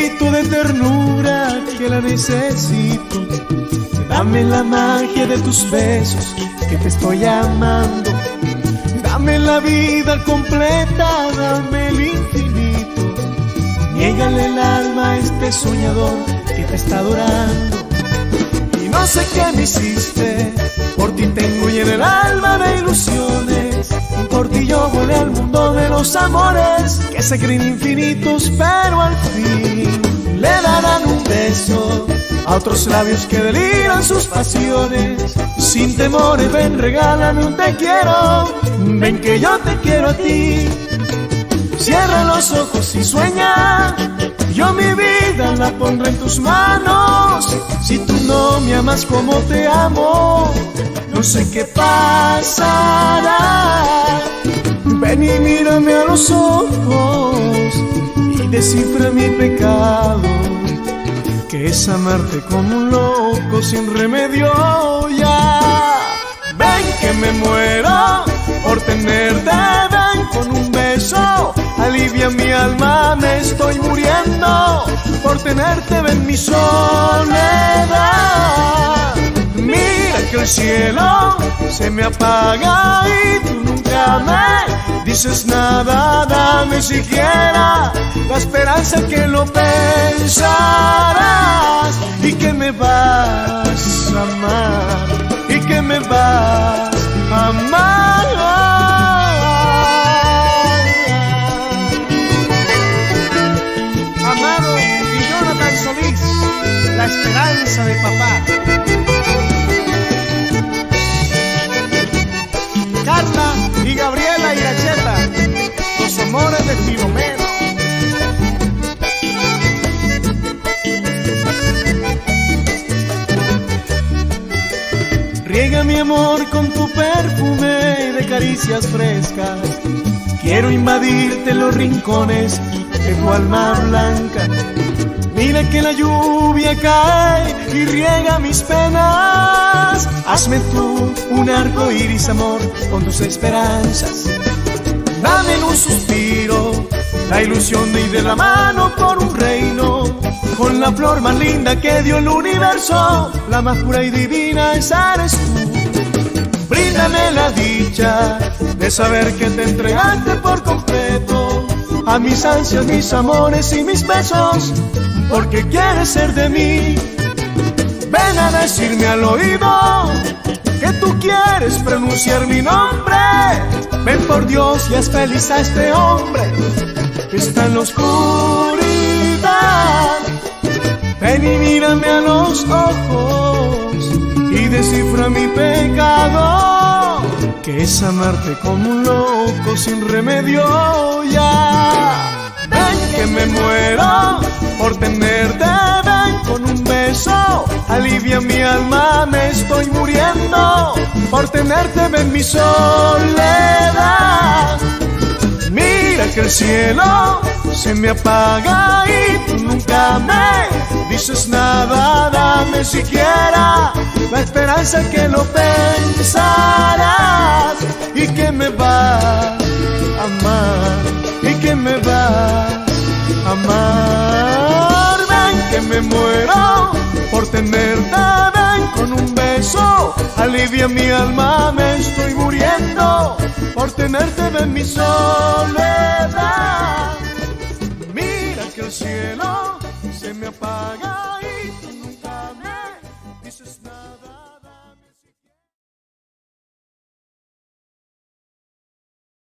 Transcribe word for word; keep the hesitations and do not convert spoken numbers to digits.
grito de ternura que la necesito. Dame la magia de tus besos, que te estoy amando. Dame la vida completa, dame el infinito. Niégale el alma a este soñador que te está adorando. Y no sé qué me hiciste, por ti tengo y en el alma de ilusiones. Por ti yo volé al mundo de los amores que se creen infinitos, pero al fin le darán un beso a otros labios que deliran sus pasiones. Sin temores, ven, regálame un te quiero. Ven que yo te quiero a ti. Cierra los ojos y sueña. Yo mi vida la pondré en tus manos. Si tú no me amas como te amo, no sé qué pasará. Ven y mírame a los ojos y descifra mi pecado, que es amarte como un loco sin remedio ya. Ven que me muero por tenerte, ven con un beso, alivia mi alma, me estoy muriendo por tenerte, ven mi soledad. Mira que el cielo se me apaga y tú nunca me dices nada, dame siquiera la esperanza que lo pensarás y que me vas a amar, y que me vas a amar. Amado y Jonathan Solís, la esperanza de papá. Carla y Gabriela Iracheta, los amores de Filomeno. Riega mi amor con tu perfume de caricias frescas. Quiero invadirte los rincones de tu alma blanca. Mira que la lluvia cae y riega mis penas. Hazme tú un arco iris, amor, con tus esperanzas. Dame en un suspiro la ilusión de ir de la mano por un reino, con la flor más linda que dio el universo. La más pura y divina, esa eres tú. Bríndame la dicha de saber que te entregaste por completo a mis ansias, mis amores y mis besos, porque quieres ser de mí. Ven a decirme al oído que tú quieres pronunciar mi nombre. Ven por Dios y haz feliz a este hombre que está en la oscuridad. Ven y mírame a los ojos y descifra mi pecado, que es amarte como un loco sin remedio ya. Ven que me muero por tenerte, ven con un beso, alivia mi alma, me estoy muriendo por tenerte, ven mi soledad. Mira que el cielo se me apaga y tú nunca me dices nada, dame siquiera la esperanza que lo pensarás y que me vas a amar, y que me vas a amar. Ven que me muero por tenerte, ven con un beso, alivia mi alma, me estoy muriendo por tenerte, ven mi soledad. Mira que el cielo se me apaga y